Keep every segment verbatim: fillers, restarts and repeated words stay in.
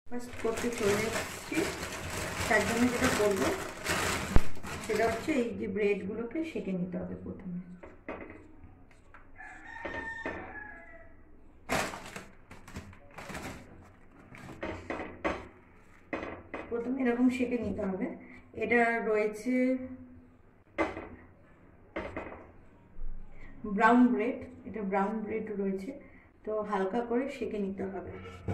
First করতে চলে যাচ্ছি। তার জন্য যেটা করবো সেটা হচ্ছে এই যে ব্রেডগুলোকে সেঁকে নিতে হবে। প্রথমে প্রথমে এরকম সেঁকে নিতে হবে। এটা রয়েছে ব্রাউন ব্রেড, এটা ব্রাউন ব্রেড রয়েছে, তো হালকা করে সেঁকে নিতে হবে।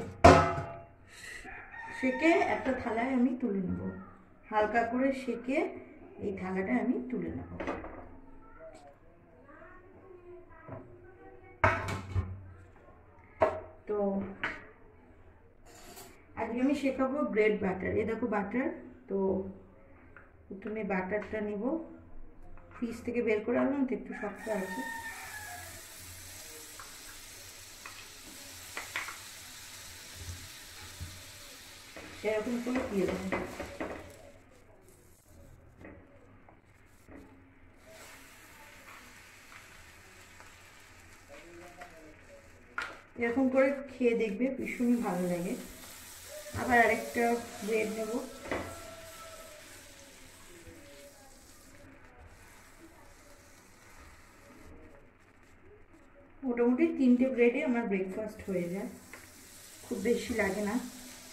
সেঁকে একটা থালায় আমি তুলে নেব, হালকা করে সেঁকে এই থালাটা আমি তুলে নেব। তো আজকে আমি শেখাবো ব্রেড বাটার। এ দেখো বাটার। তো প্রথমে বাটারটা নিব, ফ্রিজ থেকে বের করে আনলাম তো একটু শক্ত আছে। এরকম করে দিয়ে দেবো। এরকম করে খেয়ে দেখবে, ভীষণই ভালো লাগে। আবার আরেকটা ব্রেড নেব। মোটামুটি তিনটে ব্রেডে আমার ব্রেকফাস্ট হয়ে যায়, খুব বেশি লাগে না।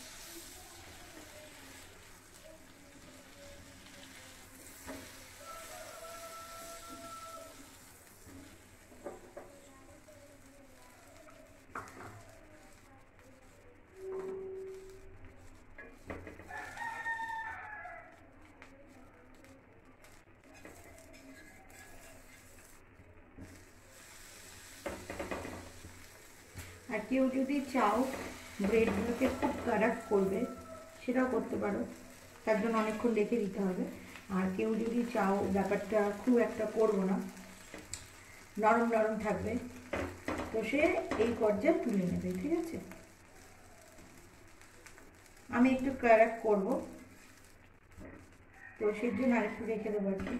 আর কেউ যদি চাও ব্রেডগুলোকে খুব কারাক করবে সেটাও করতে পারো, তার জন্য অনেকক্ষণ রেখে দিতে হবে। আর কেউ যদি চাও ব্যাপারটা খুব একটা করবো না, নরম নরম থাকবে, তো সে এই পর্যায়ে তুলে নেবে। ঠিক আছে, আমি একটু কারাক করবো, তো সেই জন্য আরেকটু রেখে দেবো আর কি।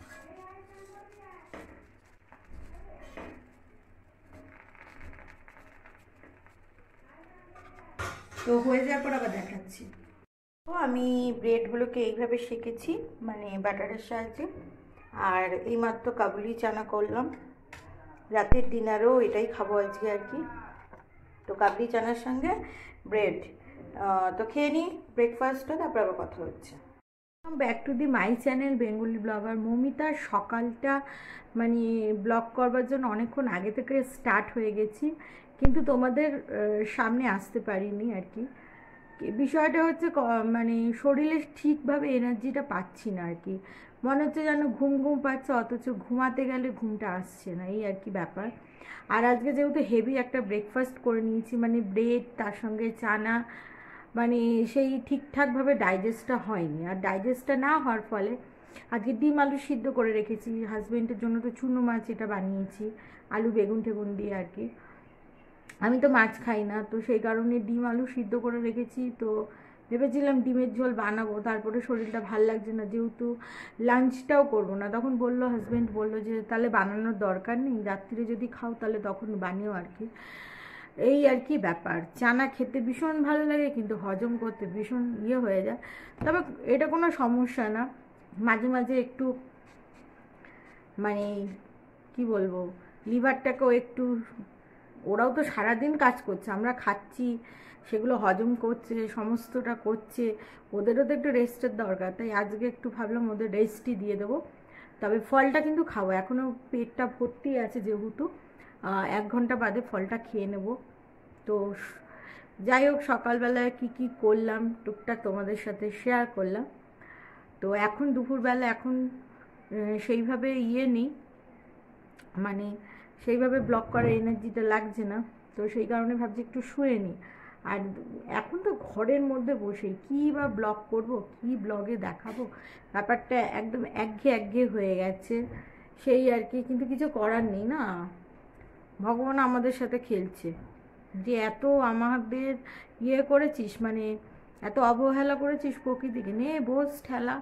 তো হয়ে যাওয়ার পর আবার দেখাচ্ছি। তো আমি ব্রেডগুলোকে এইভাবে সেঁকেছি, মানে বাটারের সাহায্যে। আর এইমাত্র কাবুলি চানা করলাম, রাতের ডিনারেও এটাই খাবো আজকে আর কি। তো কাবুলি চানার সঙ্গে ব্রেড। তো খেয়ে নিই ব্রেকফাস্টটা, তারপর আবার কথা হচ্ছে। Back to the my channel Bengali blogger Moumita. সকালটা মানে ব্লগ করবার জন্য অনেকক্ষণ আগে থেকে স্টার্ট হয়ে গেছি, কিন্তু তোমাদের সামনে আসতে পারিনি আর কি। বিষয়টা হচ্ছে মানে শরীরে ঠিকভাবে এনার্জিটা পাচ্ছি না আর কি। মনে হচ্ছে যেন ঘুম ঘুম পাচ্ছে, অথচ ঘুমাতে গেলে ঘুমটা আসছে না, এই আর কি ব্যাপার। আর আজকে যেহেতু হেভি একটা ব্রেকফাস্ট করে নিয়েছি, মানে ব্রেড তার সঙ্গে চানা, মানে সেই ঠিকঠাকভাবে ডাইজেস্টটা হয়নি। আর ডাইজেস্টটা না হওয়ার ফলে আজকে ডিম আলু সিদ্ধ করে রেখেছি, হাজব্যান্ডের জন্য তো চুনো মাছ এটা বানিয়েছি আলু বেগুন টেগুন দিয়ে আর কি। আমি তো মাছ খাই না, তো সেই কারণে ডিম আলু সিদ্ধ করে রেখেছি। তো ভেবেছিলাম ডিমের ঝোল বানাবো, তারপরে শরীরটা ভাল লাগছে না, যেহেতু লাঞ্চটাও করবো না। তখন বললো হাজব্যান্ড বললো যে তাহলে বানানোর দরকার নেই, রাত্রিরে যদি খাও তাহলে তখন বানিও আর কি। এই আর কি ব্যাপার। চানা খেতে ভীষণ ভালো লাগে, কিন্তু হজম করতে ভীষণ ইয়ে হয়ে যায়। তবে এটা কোনো সমস্যা না, মাঝে মাঝে একটু মানে কি বলবো, লিভারটাকেও একটু, ওরাও তো সারাদিন কাজ করছে, আমরা খাচ্ছি, সেগুলো হজম করছে, সমস্তটা করছে, ওদেরও তো একটু রেস্টের দরকার। তাই আজকে একটু ভাবলাম ওদের রেস্টই দিয়ে দেবো। তবে ফলটা কিন্তু খাবো, এখনও পেটটা ভর্তি আছে, যেহেতু এক ঘন্টা বাদে ফলটা খেয়ে নেব। তো যাই হোক, সকালবেলায় কি কি করলাম টুকটাক তোমাদের সাথে শেয়ার করলাম। তো এখন দুপুরবেলা এখন সেইভাবে ইয়ে নেই, মানে সেইভাবে ব্লগ করার এনার্জিটা লাগছে না, তো সেই কারণে ভাবছি একটু শুয়ে নিই। আর এখন তো ঘরের মধ্যে বসে কী বা ব্লগ করব, কি ব্লগে দেখাবো, ব্যাপারটা একদম একঘেয়ে একঘেয়ে হয়ে গেছে সেই আর কি। কিন্তু কিছু করার নেই না, ভগবান আমাদের সাথে খেলছে, যে এত আমাদের ইয়ে করেছিস, মানে এত অবহেলা করেছিস প্রকৃতিকে, নে বোস ঠেলা।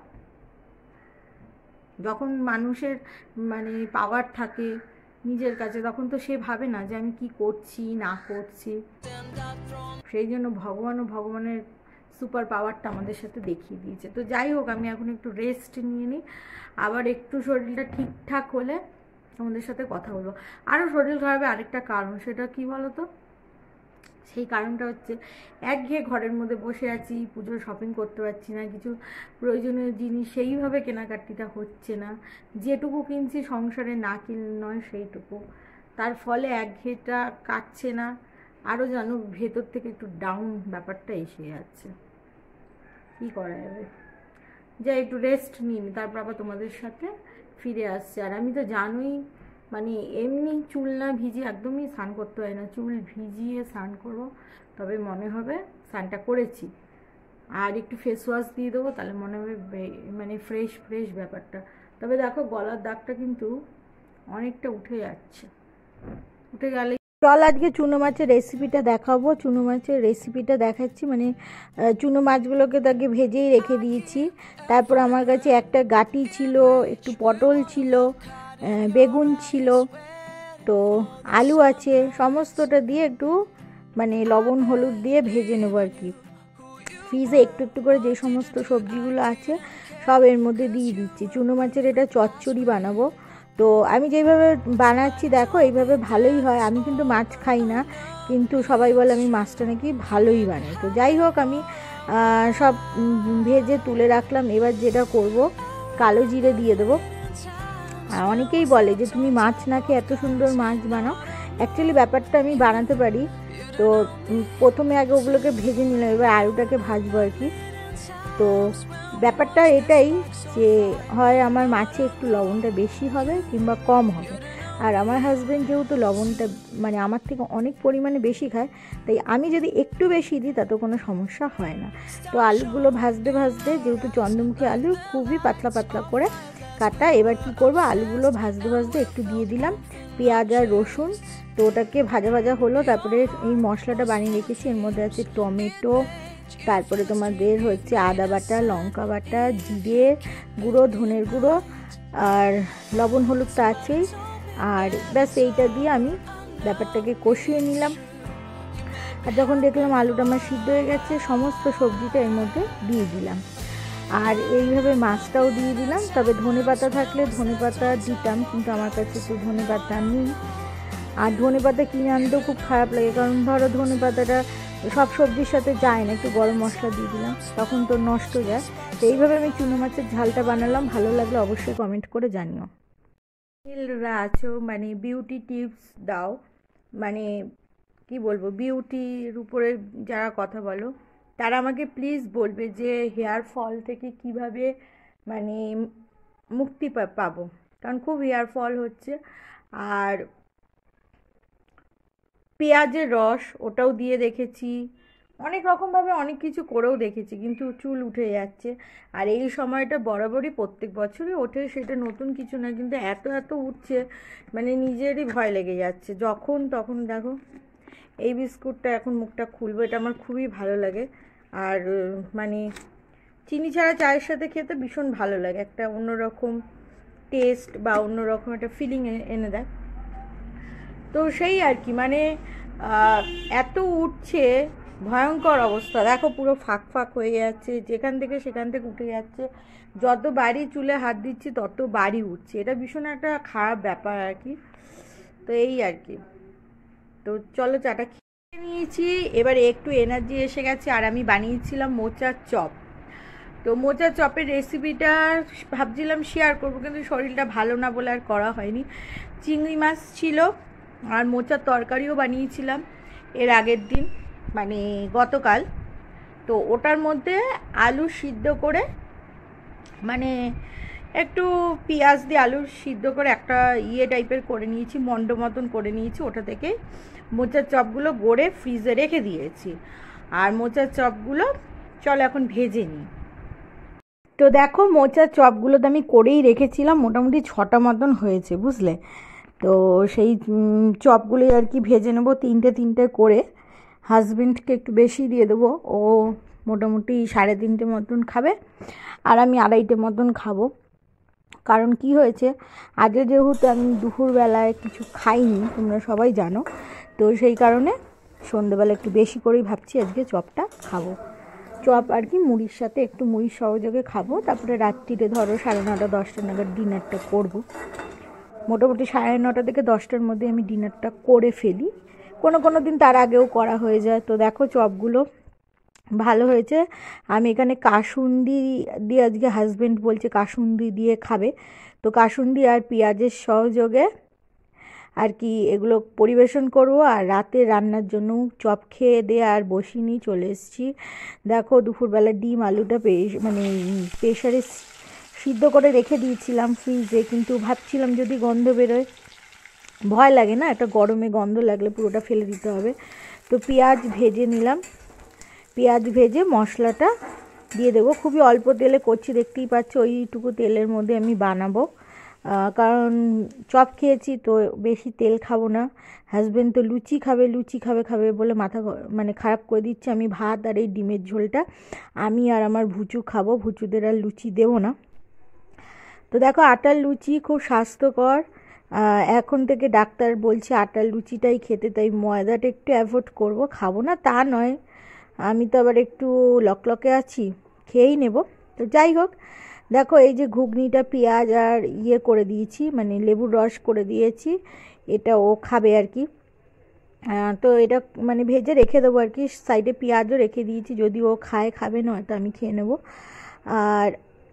যখন মানুষের মানে পাওয়ার থাকে নিজের কাছে, তখন তো সে ভাবে না যে আমি কি করছি না করছি। সেই জন্য ভগবান ও ভগবানের সুপার পাওয়ারটা আমাদের সাথে দেখিয়ে দিয়েছে। তো যাই হোক, আমি এখন একটু রেস্ট নিয়ে নিই, আবার একটু শরীরটা ঠিকঠাক হলে তোমাদের সাথে কথা বলবো। আরও শরীর খারাপের আরেকটা কারণ, সেটা কি বলো তো? সেই কারণটা হচ্ছে একঘেয়ে ঘরের মধ্যে বসে আছি, পুজোর শপিং করতে পারছি না, কিছু প্রয়োজনীয় জিনিস সেইভাবে কেনাকাটিটা হচ্ছে না, যেটুকু কিনছি সংসারে না কিনলে নয় সেইটুকু, তার ফলে একঘেয়েটা কাটছে না, আরও জানো ভেতর থেকে একটু ডাউন ব্যাপারটা এসে যাচ্ছে। কী করা যাবে, যাই একটু রেস্ট নিই, তারপর আবার তোমাদের সাথে ফিরে আসছে। আর আমি তো জানোই মানে এমনি চুল না ভিজিয়ে একদমই স্নান করতে হয় না, চুল ভিজিয়ে স্নান করবো তবে মনে হবে স্নানটা করেছি। আর একটু ফেস ওয়াশ দিয়ে দেবো, তাহলে মনে হবে মানে ফ্রেশ ফ্রেশ ব্যাপারটা। তবে দেখো গলার দাগটা কিন্তু অনেকটা উঠে যাচ্ছে, উঠে গেলে চল আজকে চুনো মাছের রেসিপিটা দেখাবো। চুনো মাছের রেসিপিটা দেখাচ্ছি, মানে চুনো মাছগুলোকে তো আগে ভেজেই রেখে দিয়েছি। তারপর আমার কাছে একটা গাটি ছিল, একটু পটল ছিল, বেগুন ছিল, তো আলু আছে, সমস্তটা দিয়ে একটু মানে লবণ হলুদ দিয়ে ভেজে নেবো আর কি। ফ্রিজে একটু একটু করে যে সমস্ত সবজিগুলো আছে সব এর মধ্যে দিয়ে দিচ্ছি। চুনো মাছের এটা চচ্চড়ি বানাবো। তো আমি যেভাবে বানাচ্ছি দেখো, এইভাবে ভালোই হয়। আমি কিন্তু মাছ খাই না, কিন্তু সবাই বলে আমি মাছটা নাকি ভালোই বানাই। তো যাই হোক, আমি সব ভেজে তুলে রাখলাম। এবার যেটা করব, কালো জিরে দিয়ে দেবো। অনেকেই বলে যে তুমি মাছ না খেয়ে এত সুন্দর মাছ বানাও। অ্যাকচুয়ালি ব্যাপারটা আমি বানাতে পারি। তো প্রথমে আগে ওগুলোকে ভেজে নিলাম, এবার আলুটাকে ভাজবো আর কি। তো ব্যাপারটা এটাই যে হয় আমার মাছে একটু লবণটা বেশি হবে কিংবা কম হবে। আর আমার হাজব্যান্ড যেহেতু লবণটা মানে আমার থেকে অনেক পরিমাণে বেশি খায়, তাই আমি যদি একটু বেশি দিই তাতে কোনো সমস্যা হয় না। তো আলুগুলো ভাজতে ভাজতে, যেহেতু চন্দ্রমুখী আলু খুবই পাতলা পাতলা করে কাটা, এবার কি করব, আলুগুলো ভাজতে ভাজতে একটু দিয়ে দিলাম পেঁয়াজ আর রসুন। তো ওটাকে ভাজা ভাজা হলো। তারপরে এই মশলাটা বানিয়ে রেখেছি, এর মধ্যে আছে টমেটো, তারপরে তোমাদের হচ্ছে আদা বাটা, লঙ্কা বাটা, জিরে গুঁড়ো, ধনের গুঁড়ো আর লবণ হলুদটা আছেই। আর ব্যাস এইটা দিয়ে আমি ব্যাপারটাকে কষিয়ে নিলাম। আর যখন দেখলাম আলুটা আমার সিদ্ধ হয়ে গেছে, সমস্ত সবজিটা এর মধ্যে দিয়ে দিলাম। আর এইভাবে মাছটাও দিয়ে দিলাম। তবে ধনে পাতা থাকলে ধনে পাতা দিতাম, কিন্তু আমার কাছে তো ধনে পাতা নেই। আর ধনে পাতা কিনে আনতেও খুব খারাপ লাগে, কারণ ধরো ধনে পাতাটা সব সবজির সাথে যায় না। একটু গরম মশলা দিয়ে দিলাম, তখন তো নষ্ট যায়। তো এইভাবে আমি চুনো মাছের ঝালটা বানালাম। ভালো লাগলে অবশ্যই কমেন্ট করে জানিও। রা আছো মানে বিউটি টিপস দাও, মানে কি বলবো, বিউটির উপরে যারা কথা বলো তারা আমাকে প্লিজ বলবে যে হেয়ার ফল থেকে কিভাবে মানে মুক্তি পাবো, কারণ খুব হেয়ার ফল হচ্ছে। আর পেঁয়াজের রস ওটাও দিয়ে দেখেছি, অনেক রকমভাবে অনেক কিছু করেও দেখেছি, কিন্তু চুল উঠে যাচ্ছে। আর এই সময়টা বরাবরই প্রত্যেক বছরই ওঠে, সেটা নতুন কিছু না, কিন্তু এত এত উঠছে মানে নিজেরই ভয় লেগে যাচ্ছে। যখন তখন দেখো এই বিস্কুটটা এখন মুখটা খুলবো, এটা আমার খুবই ভালো লাগে। আর মানে চিনি ছাড়া চায়ের সাথে খেতে ভীষণ ভালো লাগে, একটা অন্যরকম টেস্ট বা অন্যরকম একটা ফিলিং এনে দেয়। তো সেই আর কি, মানে এত উঠছে, ভয়ঙ্কর অবস্থা। দেখো পুরো ফাঁক ফাঁক হয়ে যাচ্ছে, যেখান থেকে সেখান থেকে উঠে যাচ্ছে। যত বাড়ি চুলে হাত দিচ্ছি তত বাড়ি উঠছে, এটা ভীষণ একটা খারাপ ব্যাপার আর কি। তো এই আর কি। তো চলো চাটা খেয়ে নিয়েছি, এবারে একটু এনার্জি এসে গেছে। আর আমি বানিয়েছিলাম মোচার চপ। তো মোচার চপের রেসিপিটা ভাবছিলাম শেয়ার করবো, কিন্তু শরীরটা ভালো না বলে আর করা হয়নি। চিংড়ি মাছ ছিল আর মোচার তরকারিও বানিয়েছিলাম এর আগের দিন, মানে গতকাল। তো ওটার মধ্যে আলু সিদ্ধ করে, মানে একটু পেঁয়াজ দিয়ে আলু সিদ্ধ করে একটা ইয়ে টাইপের করে নিয়েছি, মন্ড মতন করে নিয়েছি। ওটা থেকে মোচার চপগুলো গড়ে ফ্রিজে রেখে দিয়েছি। আর মোচার চপগুলো চলো এখন ভেজে নিই। তো দেখো মোচার চপগুলো তো আমি করেই রেখেছিলাম, মোটামুটি ছটা মতন হয়েছে বুঝলে। তো সেই চপগুলোই আর কি ভেজে নেবো তিনটে তিনটে করে। হাজব্যান্ডকে একটু বেশি দিয়ে দেবো, ও মোটামুটি সাড়ে তিনটে মতন খাবে, আর আমি আড়াইটে মতন খাবো। কারণ কি হয়েছে, আজকে যেহেতু আমি দুপুরবেলায় কিছু খাইনি, তোমরা সবাই জানো, তো সেই কারণে সন্ধ্যেবেলা একটু বেশি করেই ভাবছি আজকে চপটা খাবো। চপ আর কি মুড়ির সাথে একটু মুড়ির সহযোগে খাবো। তারপরে রাত্রিরে ধরো সাড়ে নটা দশটা নাগাদ ডিনারটা করব। মোটামুটি সাড়ে নটা থেকে দশটার মধ্যে আমি ডিনারটা করে ফেলি, কোনো কোনো দিন তার আগেও করা হয়ে যায়। তো দেখো চপগুলো ভালো হয়েছে। আমি এখানে কাসুন্দি দিয়ে, আজকে হাজব্যান্ড বলছে কাসুন্দি দিয়ে খাবে, তো কাসুন্দি আর পেঁয়াজের সহযোগে আর কি এগুলো পরিবেশন করব। আর রাতে রান্নার জন্য চপ খেয়ে দিয়ে আর বসিনি, চলে এসেছি। দেখো দুপুরবেলা ডিম আলুটা মানে প্রেশারে সিদ্ধ করে রেখে দিয়েছিলাম ফ্রিজে, কিন্তু ভাবছিলাম যদি গন্ধ বেরোয়, ভয় লাগে না, একটা গরমে গন্ধ লাগলে পুরোটা ফেলে দিতে হবে। তো পেঁয়াজ ভেজে নিলাম, পেঁয়াজ ভেজে মশলাটা দিয়ে দেবো। খুবই অল্প তেলে করছি, দেখতেই পাচ্ছ। ওইটুকু তেলের মধ্যে আমি বানাবো, কারণ চপ খেয়েছি তো বেশি তেল খাবো না। হাজব্যান্ড তো লুচি খাবে লুচি খাবে খাবে বলে মাথা মানে খারাপ করে দিচ্ছে। আমি ভাত আর এই ডিমের ঝোলটা আমি আর আমার ভুচু খাবো, ভুচুদের আর লুচি দেবো না। তো দেখো আটার লুচি খুব স্বাস্থ্যকর, এখন থেকে ডাক্তার বলছে আটার লুচিটাই খেতে, তাই ময়দাটা একটু অ্যাভয়েড করব। খাবো না তা নয়, আমি তো আবার একটু লকলকে আছি, খেয়েই নেব। তো যাই হোক, দেখো এই যে ঘুগনিটা পেঁয়াজ আর ইয়ে করে দিয়েছি, মানে লেবুর রস করে দিয়েছি, এটা ও খাবে আর কি। তো এটা মানে ভেজে রেখে দেবো আর কি, সাইডে পেঁয়াজও রেখে দিয়েছি, যদি ও খায় খাবে, নয়তো আমি খেয়ে নেব। আর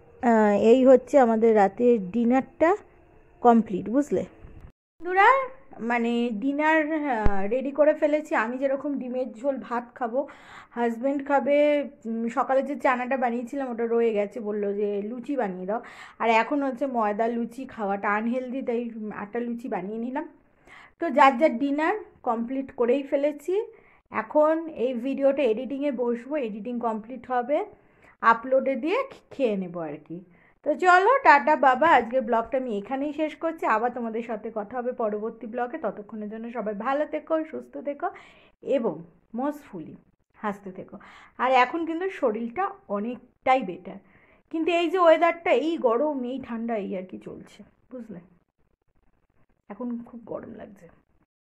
এই হচ্ছে আমাদের রাতের ডিনারটা কমপ্লিট, বুঝলে বন্ধুরা। মানে ডিনার রেডি করে ফেলেছি। আমি যেরকম ডিমের ঝোল ভাত খাবো, হাজব্যান্ড খাবে সকালে যে চানাটা বানিয়েছিলাম ওটা রয়ে গেছে, বললো যে লুচি বানিয়ে দাও। আর এখন হচ্ছে ময়দা লুচি খাওয়াটা আনহেলদি, তাই আটা লুচি বানিয়ে নিলাম। তো যার যার ডিনার কমপ্লিট করেই ফেলেছি। এখন এই ভিডিওটা এডিটিংয়ে বসবো, এডিটিং কমপ্লিট হবে, আপলোডে দিয়ে খেয়ে নেবো আর কি। তো চলো টাটা বাবা, আজকের ব্লগটা আমি এখানেই শেষ করছি। আবার তোমাদের সাথে কথা হবে পরবর্তী ব্লগে। ততক্ষণের জন্য সবাই ভালো থেকো, সুস্থ থেকো এবং মোস্টফুলি হাসতে থেকো। আর এখন কিন্তু শরীরটা অনেকটাই বেটার, কিন্তু এই যে ওয়েদারটা, এই গরম এই ঠান্ডা এই আর কি চলছে, বুঝলে, এখন খুব গরম লাগছে।